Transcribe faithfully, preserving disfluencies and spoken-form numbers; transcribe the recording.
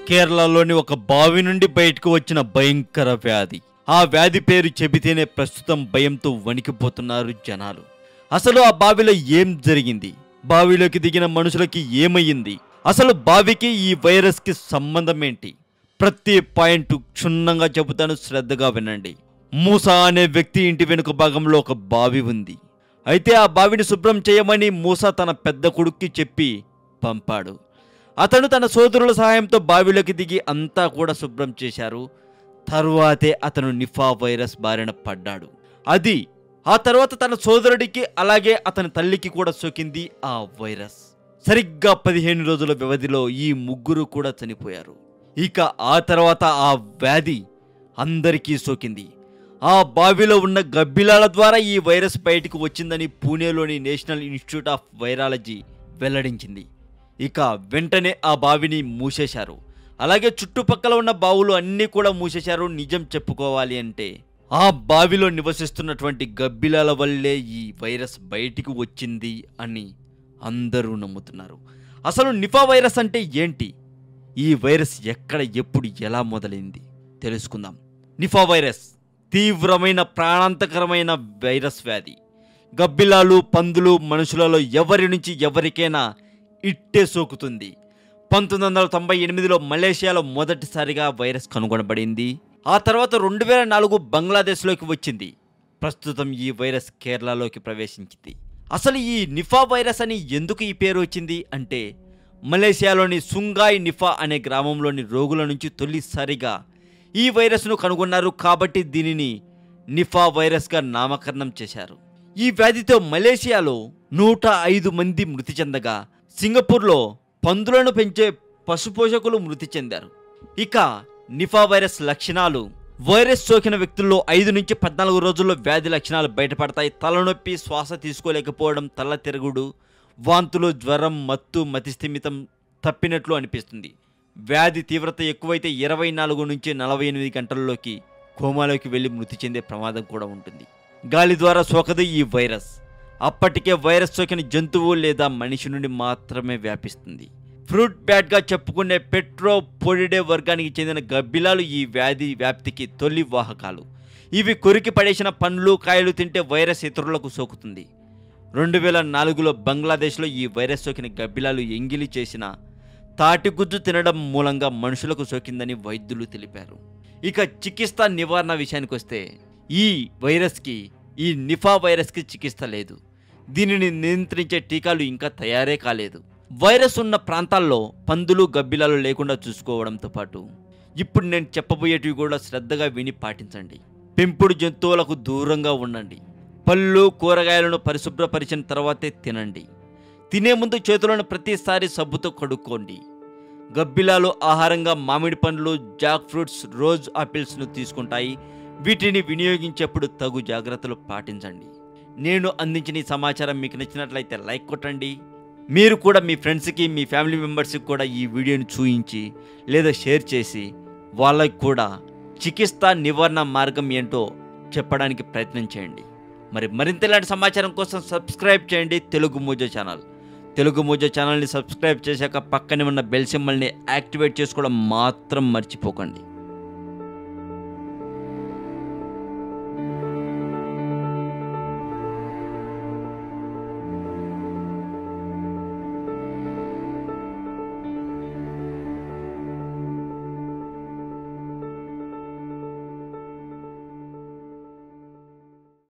కేరళలోని ఒక బావి నుండి బయటకు వచ్చిన భయంకర వ్యాధి. ఆ వ్యాధి పేరు చెబితేనే ప్రస్తుతం భయంతో వణికిపోతున్నారు జనాలు. అసలు ఆ బావిలో ఏం జరిగింది? బావిలోకి దిగిన మనుషులకి ఏమయ్యింది? అసలు బావికి ఈ వైరస్ కి సంబంధం ఏంటి? ప్రతి పాయింట్ క్షుణ్ణంగా చెబుతాను, శ్రద్ధగా వినండి. మూసా అనే వ్యక్తి ఇంటి వెనుక భాగంలో ఒక బావి ఉంది. అయితే ఆ బావిని శుభ్రం చేయమని మూసా తన పెద్ద కొడుక్కి చెప్పి పంపాడు. అతను తన సోదరుల సహాయంతో బావిలోకి దిగి అంతా కూడా శుభ్రం చేశారు. తరువాతే అతను నిఫా వైరస్ బారిన పడ్డాడు. అది ఆ తర్వాత తన సోదరుడికి అలాగే అతని తల్లికి కూడా సోకింది ఆ వైరస్. సరిగ్గా పదిహేను రోజుల వ్యవధిలో ఈ ముగ్గురు కూడా చనిపోయారు. ఇక ఆ తర్వాత ఆ వ్యాధి అందరికీ సోకింది. ఆ బావిలో ఉన్న గబ్బిలాల ద్వారా ఈ వైరస్ బయటకు వచ్చిందని పూణేలోని నేషనల్ ఇన్స్టిట్యూట్ ఆఫ్ వైరాలజీ వెల్లడించింది. ఇక వెంటనే ఆ బావిని మూసేశారు. అలాగే చుట్టుపక్కల ఉన్న బావులు అన్నీ కూడా మూసేశారు. నిజం చెప్పుకోవాలి అంటే ఆ బావిలో నివసిస్తున్నటువంటి గబ్బిలాల వల్లే ఈ వైరస్ బయటికి వచ్చింది అని అందరూ నమ్ముతున్నారు. అసలు నిఫా వైరస్ అంటే ఏంటి? ఈ వైరస్ ఎక్కడ, ఎప్పుడు, ఎలా మొదలైంది తెలుసుకుందాం. నిఫా వైరస్ తీవ్రమైన ప్రాణాంతకరమైన వైరస్ వ్యాధి. గబ్బిలాలు, పందులు, మనుషులలో ఎవరి నుంచి ఎవరికైనా ఇట్టే సోకుతుంది. పంతొమ్మిది వందల తొంభై ఎనిమిదిలో మలేషియాలో మొదటిసారిగా వైరస్ కనుగొనబడింది. ఆ తర్వాత రెండు వేల నాలుగు బంగ్లాదేశ్లోకి వచ్చింది. ప్రస్తుతం ఈ వైరస్ కేరళలోకి ప్రవేశించింది. అసలు ఈ నిఫా వైరస్ అని ఎందుకు ఈ పేరు వచ్చింది అంటే, మలేషియాలోని సుంగాయ్ నిఫా అనే గ్రామంలోని రోగుల నుంచి తొలిసారిగా ఈ వైరస్ను కనుగొన్నారు. కాబట్టి దీనిని నిఫా వైరస్గా నామకరణం చేశారు. ఈ వ్యాధితో మలేషియాలో నూట ఐదు మంది మృతి చెందగా, సింగపూర్లో పందులను పెంచే పశుపోషకులు మృతి చెందారు. ఇక నిఫా వైరస్ లక్షణాలు: వైరస్ సోకిన వ్యక్తుల్లో ఐదు నుంచి పద్నాలుగు రోజుల్లో వ్యాధి లక్షణాలు బయటపడతాయి. తలనొప్పి, శ్వాస తీసుకోలేకపోవడం, తల తిరుగుడు, వాంతులు, జ్వరం, మత్తు, మతిస్థిమితం తప్పినట్లు అనిపిస్తుంది. వ్యాధి తీవ్రత ఎక్కువైతే ఇరవై నాలుగు నుంచి నలభై ఎనిమిది గంటల్లోకి కోమాలోకి వెళ్ళి మృతి చెందే ప్రమాదం కూడా ఉంటుంది. గాలి ద్వారా సోకదు ఈ వైరస్. అప్పటికే వైరస్ సోకిన జంతువు లేదా మనిషి నుండి మాత్రమే వ్యాపిస్తుంది. ఫ్రూట్ బ్యాట్గా చెప్పుకునే పెట్రో పొడిడే వర్గానికి చెందిన గబ్బిలాలు ఈ వ్యాధి వ్యాప్తికి తొలి వాహకాలు. ఇవి కొరికి పడేసిన పండ్లు, కాయలు తింటే వైరస్ ఇతరులకు సోకుతుంది. రెండు వేల నాలుగులో బంగ్లాదేశ్లో ఈ వైరస్ సోకిన గబ్బిలాలు ఎంగిలి చేసిన తాటిగుజ్జు తినడం మూలంగా మనుషులకు సోకిందని వైద్యులు తెలిపారు. ఇక చికిత్స నివారణ విషయానికి వస్తే, ఈ వైరస్కి, ఈ నిఫా వైరస్కి చికిత్స లేదు. దీనిని నియంత్రించే టీకాలు ఇంకా తయారే కాలేదు. వైరస్ ఉన్న ప్రాంతాల్లో పందులు, గబ్బిలాలు లేకుండా చూసుకోవడంతో పాటు ఇప్పుడు నేను చెప్పబోయేటివి కూడా శ్రద్ధగా విని పాటించండి. పెంపుడు జంతువులకు దూరంగా ఉండండి. పళ్ళు, కూరగాయలను పరిశుభ్రపరిచిన తర్వాతే తినండి. తినే ముందు చేతులను ప్రతిసారి సబ్బుతో కడుక్కోండి. గబ్బిలాలు ఆహారంగా మామిడి పండ్లు, జాక్ ఫ్రూట్స్, రోజ్ ఆపిల్స్ను తీసుకుంటాయి. వీటిని వినియోగించేప్పుడు తగు జాగ్రత్తలు పాటించండి. నేను అందించిన ఈ సమాచారం మీకు నచ్చినట్లయితే లైక్ కొట్టండి. మీరు కూడా మీ ఫ్రెండ్స్కి, మీ ఫ్యామిలీ మెంబర్స్కి కూడా ఈ వీడియోని చూయించి లేదా షేర్ చేసి వాళ్ళకి కూడా చికిత్స నివారణ మార్గం ఏంటో చెప్పడానికి ప్రయత్నం చేయండి. మరి మరింత ఇలాంటి సమాచారం కోసం సబ్స్క్రైబ్ చేయండి Telugu Mojo channel. Telugu Mojo ఛానల్ని సబ్స్క్రైబ్ చేశాక పక్కనే ఉన్న బెల్ సింబల్ని యాక్టివేట్ చేసుకోవడం మాత్రం మర్చిపోకండి.